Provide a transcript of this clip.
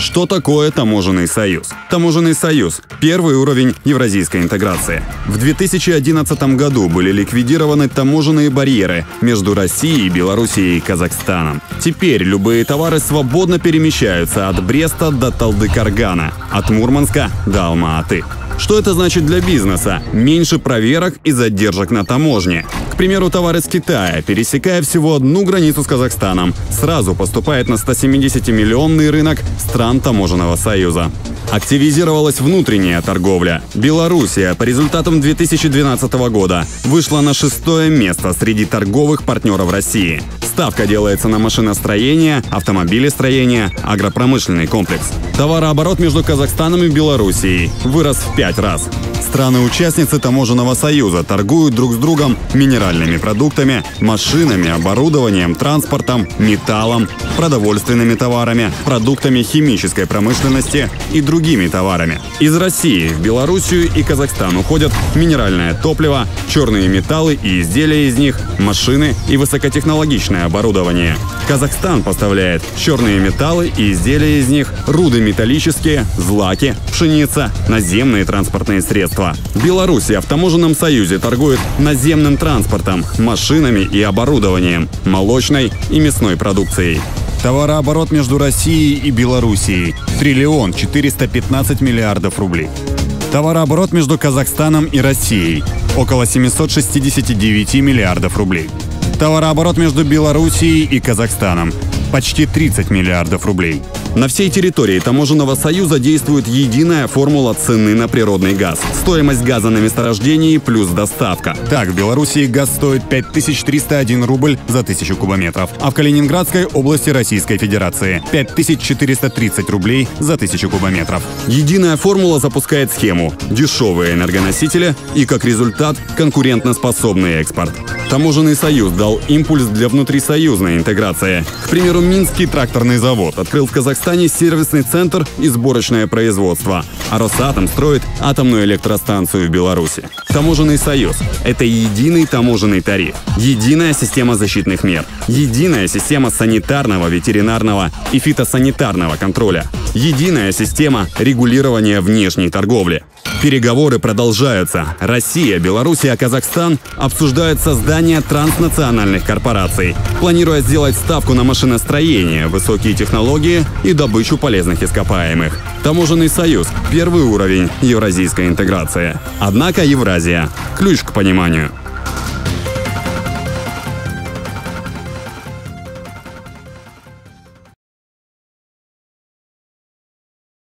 Что такое таможенный союз? Таможенный союз – первый уровень евразийской интеграции. В 2011 году были ликвидированы таможенные барьеры между Россией, Белоруссией и Казахстаном. Теперь любые товары свободно перемещаются от Бреста до Талдыкаргана, от Мурманска до Алма-Аты. Что это значит для бизнеса? Меньше проверок и задержек на таможне. К примеру, товар из Китая, пересекая всего одну границу с Казахстаном, сразу поступает на 170-миллионный рынок стран таможенного союза. Активизировалась внутренняя торговля. Белоруссия по результатам 2012 года вышла на 6-е место среди торговых партнеров России. Ставка делается на машиностроение, автомобилестроение, агропромышленный комплекс. Товарооборот между Казахстаном и Белоруссией вырос в 5 раз. Страны-участницы таможенного союза торгуют друг с другом минеральными продуктами, машинами, оборудованием, транспортом, металлом, продовольственными товарами, продуктами химической промышленности и другими товарами. Из России в Белоруссию и Казахстан уходят минеральное топливо, черные металлы и изделия из них, машины и высокотехнологичное оборудование. Казахстан поставляет черные металлы и изделия из них, руды металлические, злаки, пшеница, наземные транспортные средства. Белоруссия в таможенном союзе торгует наземным транспортом, машинами и оборудованием, молочной и мясной продукцией. Товарооборот между Россией и Белоруссией – 1 415 миллиардов рублей. Товарооборот между Казахстаном и Россией – около 769 миллиардов рублей. Товарооборот между Белоруссией и Казахстаном – почти 30 миллиардов рублей. На всей территории таможенного союза действует единая формула цены на природный газ. Стоимость газа на месторождении плюс доставка. Так, в Белоруссии газ стоит 5301 рубль за 1000 кубометров, а в Калининградской области Российской Федерации – 5430 рублей за 1000 кубометров. Единая формула запускает схему – дешевые энергоносители и, как результат, конкурентоспособный экспорт. Таможенный союз дал импульс для внутрисоюзной интеграции. К примеру, Минский тракторный завод открыл в Казахстане сервисный центр и сборочное производство, а Росатом строит атомную электростанцию в Беларуси. Таможенный союз – это единый таможенный тариф, единая система защитных мер, единая система санитарного, ветеринарного и фитосанитарного контроля, единая система регулирования внешней торговли. Переговоры продолжаются. Россия, Белоруссия, Казахстан обсуждают создание транснациональных корпораций, планируя сделать ставку на машиностроение, высокие технологии и добычу полезных ископаемых. Таможенный союз – первый уровень евразийской интеграции. Однако Евразия – ключ к пониманию.